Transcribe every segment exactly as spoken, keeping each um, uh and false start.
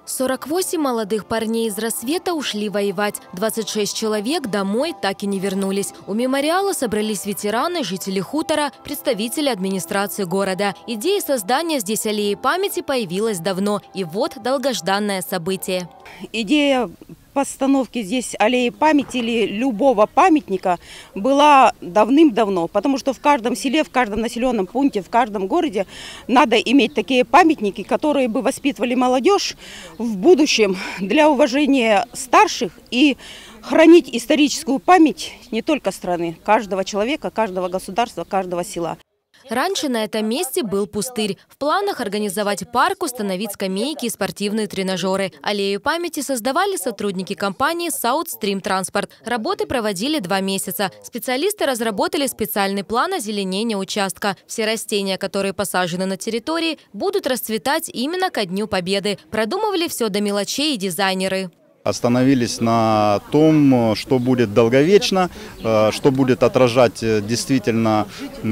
сорок восемь молодых парней из «Рассвета» ушли воевать. двадцать шесть человек домой так и не вернулись. У мемориала собрались ветераны, жители хутора, представители администрации города. Идея создания здесь аллеи памяти появилась давно. И вот долгожданное событие. Идея постановки здесь аллеи памяти или любого памятника была давным-давно, потому что в каждом селе, в каждом населенном пункте, в каждом городе надо иметь такие памятники, которые бы воспитывали молодежь в будущем для уважения старших и хранить историческую память не только страны, каждого человека, каждого государства, каждого села. Раньше на этом месте был пустырь. В планах организовать парк, установить скамейки и спортивные тренажеры. Аллею памяти создавали сотрудники компании South Stream Transport. Работы проводили два месяца. Специалисты разработали специальный план озеленения участка. Все растения, которые посажены на территории, будут расцветать именно ко Дню Победы. Продумывали все до мелочей и дизайнеры. Остановились на том, что будет долговечно, что будет отражать действительно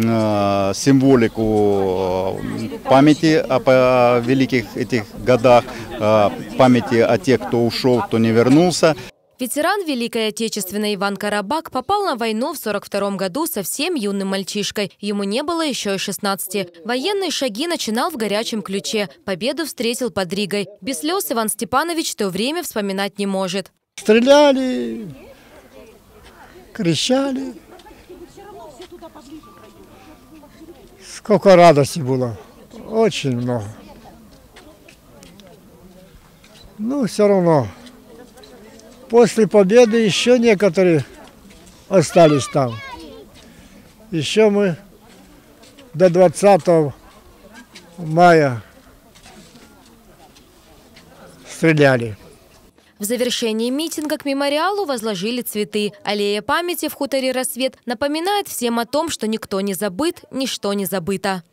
символику памяти о великих этих годах, памяти о тех, кто ушел, кто не вернулся. Ветеран Великой Отечественной Иван Карабак попал на войну в сорок втором году совсем юным мальчишкой. Ему не было еще и шестнадцати. Военные шаги начинал в горячем ключе. Победу встретил под Ригой. Без слез Иван Степанович то время вспоминать не может. Стреляли, кричали. Сколько радости было. Очень много. Ну, все равно. После победы еще некоторые остались там. Еще мы до двадцатого мая стреляли. В завершении митинга к мемориалу возложили цветы. Аллея памяти в хуторе «Рассвет» напоминает всем о том, что никто не забыт, ничто не забыто.